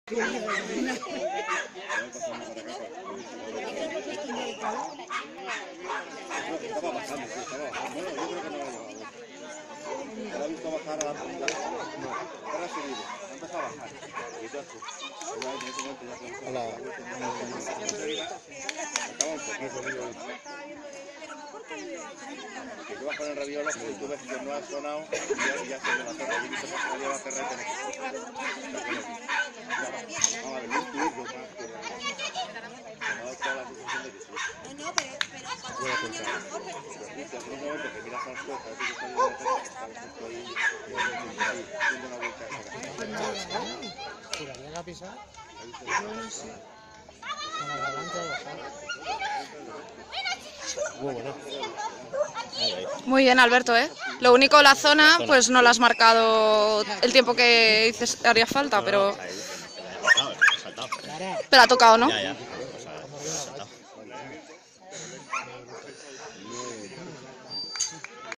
Estaba bajando, sí, estaba bajando. Bueno, yo creo que no lo ha llevado. Lo ha visto bajar a la punta. Ahora ha subido, ha empezado a bajar. Y tú así. Hola. Acaba un poquito. Que tú vas con el raviolo y tú ves que no ha sonado y ya se le va a hacer. Y dices, no lleva carrete. Vamos a ver, yo estoy más que... Voy a contar. En un momento que miras a las cosas, que está ahí dando una vuelta. Si la llega a pisar, con la garganta de bajar. Muy bueno. Muy bien, Alberto, ¿eh? Lo único, la zona, pues no la has marcado el tiempo que dices haría falta, pero ha tocado, ¿no? Ya.